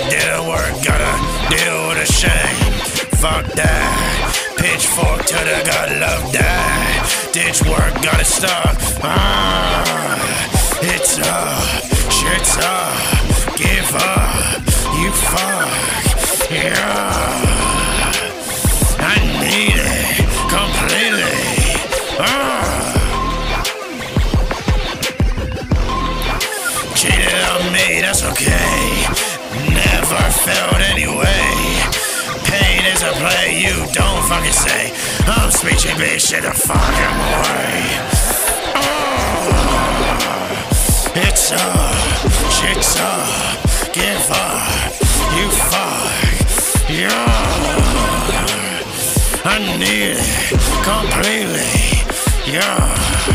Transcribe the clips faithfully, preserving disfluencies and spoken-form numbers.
did the work, gotta deal with the shame. Fuck that, pitchfork to the gut, love that. Ditch work, gotta stop. Ah, it's up, shit's up, give up, you fuck, yeah. I need it completely. Ah. Cheated on me, that's okay. Never felt anyway. Pain is a play you don't fucking say. I'm speeching bitch shit the fucking way. Oh, it's up, shit's up, give up, you fuck, yeah. I need it completely, yeah.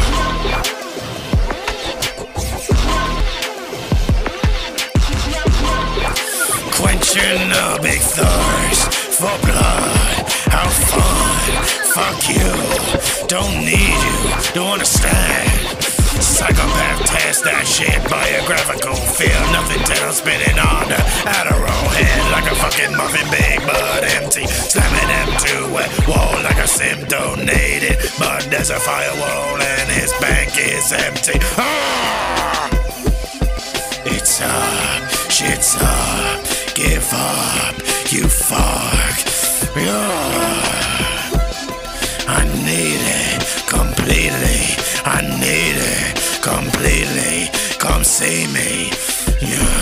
Quenching the big thirst for blood, how fun, fuck you, don't need you, don't understand. Psychopath test that shit, biographical, feel nothing till I'm spinning on the Adderall head like a fucking muffin, big but empty, slamming them to a wall like a sim donated, but there's a firewall and his bank is empty. Ah! It's up, shit's up, give up, you fuck, yeah. I need it completely, I need it completely, come see me, yeah.